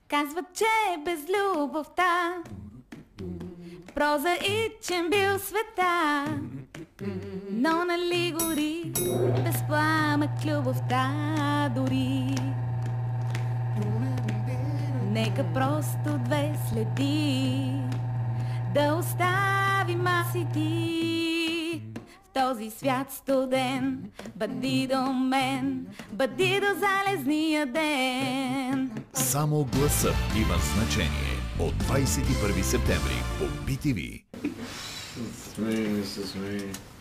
Казват, че без любовта прозаичен бил света. Но нали гори без пламък любовта дори. Нека просто две следи да оставим аз и ти в този свят студен. Бъди до мен, бъди до залезния ден. Само гласът има значение. От 21 септември по BTV. Смей.